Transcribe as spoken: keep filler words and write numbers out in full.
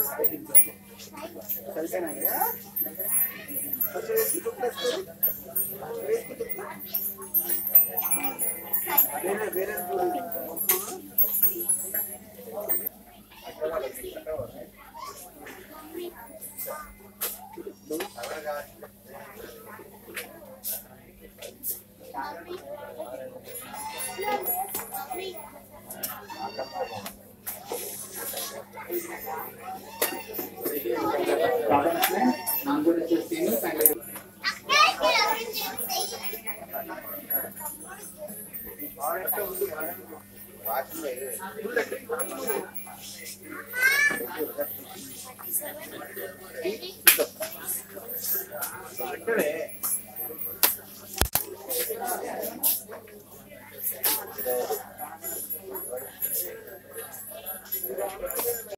सरिपोయినాయా కొంచెం వేసి తుప్పేసుకో వేసి తుప్పు వేరే వేరే I'm going to just see you and